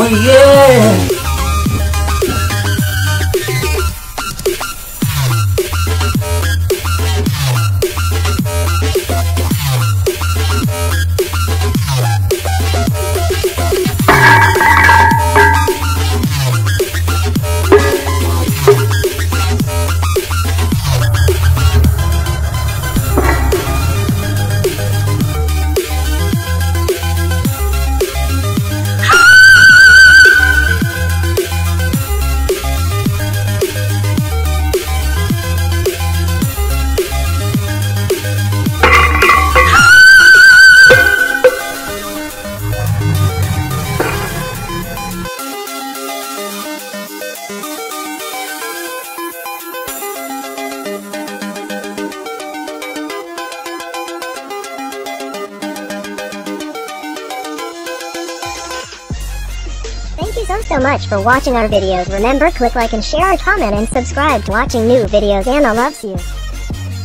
yeah. Thank you so much for watching our videos. Remember, click like and share, comment and subscribe to watching new videos. Anna loves you.